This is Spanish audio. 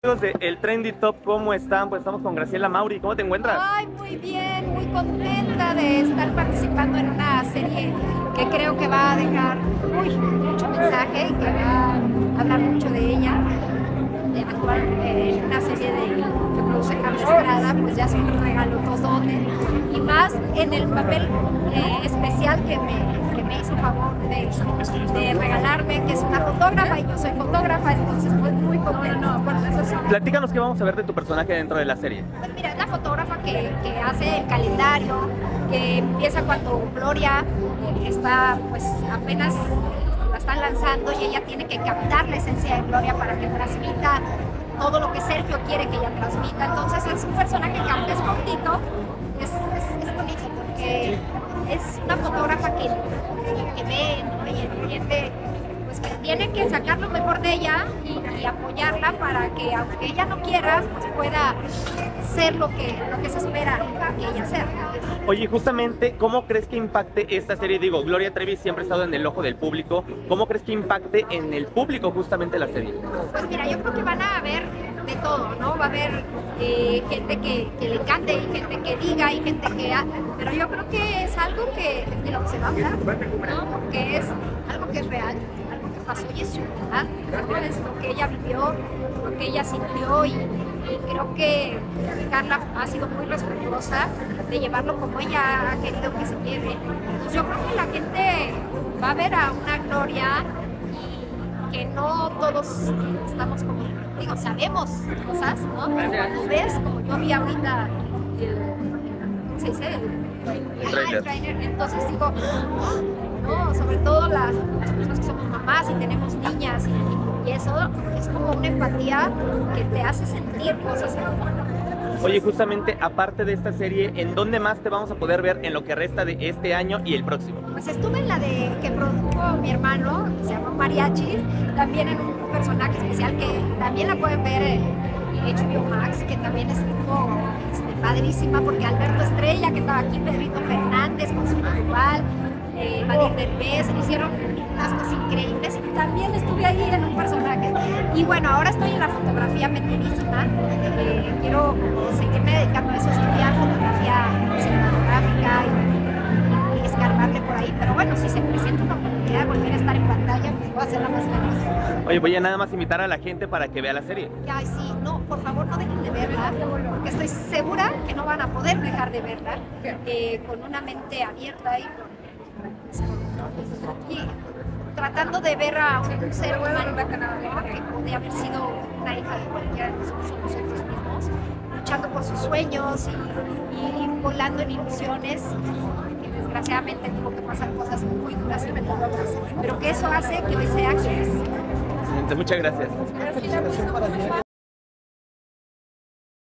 Amigos de El Trendy Top, ¿cómo están? Pues estamos con Graciela Mauri. ¿Cómo te encuentras? Ay, muy bien, muy contenta de estar participando en una serie que creo que va a dejar mucho mensaje y que va a hablar mucho de ella. De actuar en una serie que produce Carla Estrada, pues ya es un regalo todote. Y más en el papel especial que me hizo favor de regalarme, que es una fotógrafa y yo soy fotógrafa, entonces pues muy contenta. Platícanos qué vamos a ver de tu personaje dentro de la serie. Pues mira, es la fotógrafa que hace el calendario, que empieza cuando Gloria está, pues apenas la están lanzando y ella tiene que captar la esencia de Gloria para que transmita todo lo que Sergio quiere que ella transmita. Entonces es un personaje que aunque es cortito, es bonito porque es una fotógrafa que ve, ¿no? Y el cliente pues que tiene que sacar lo mejor de ella y apoyarla para que aunque ella no quiera, pues pueda ser lo que se espera que ella sea. Oye, justamente, ¿cómo crees que impacte esta serie? Digo, Gloria Trevi siempre ha estado en el ojo del público. ¿Cómo crees que impacte en el público justamente la serie? Pues mira, yo creo que van a haber de todo, ¿no? Va a haber gente que le cante y gente que diga y gente que... Pero yo creo que es algo de lo que se va a hablar, ¿no? Porque es algo que es real, algo que pasó y es su verdad, ¿no? Es lo que ella vivió, lo que ella sintió y creo que Carla ha sido muy respetuosa de llevarlo como ella ha querido que se lleve. Pues yo creo que la gente va a ver a una Gloria y que no todos estamos como, digo, sabemos cosas, ¿no? Cuando ves, como yo vi ahorita ¿cómo se dice? El trailer, entonces digo, no, sobre todo las personas que somos mamás y tenemos niñas y eso es como una empatía que te hace sentir cosas. Oye, justamente, aparte de esta serie, ¿en dónde más te vamos a poder ver en lo que resta de este año y el próximo? Pues estuve en la que produjo mi hermano, que se llama Mariachis, también en un personaje especial que también la pueden ver en HBO Max, que también estuvo padrísima, porque Alberto Estrella, que estaba aquí, Pedrito Fernández con su rival, Vadir Derbez, hicieron unas cosas increíbles y también estuve ahí en un personaje. Y bueno, ahora estoy en la fotografía metidísima, quiero seguirme dedicando a eso, estudiar fotografía cinematográfica y escarbarle por ahí, pero bueno, si se presenta una oportunidad de volver a estar en pantalla, pues voy a hacer la más feliz. Oye, voy a nada más invitar a la gente para que vea la serie. Ay, sí, no, por favor no dejen de verla, porque estoy segura que no van a poder dejar de verla, con una mente abierta y tratando de ver a un ser humano que podría haber sido una hija de cualquiera de nosotros mismos, luchando por sus sueños y volando en ilusiones, que desgraciadamente tuvo que pasar cosas muy duras y peligrosas, pero que eso hace que hoy sea quien es. Muchas gracias.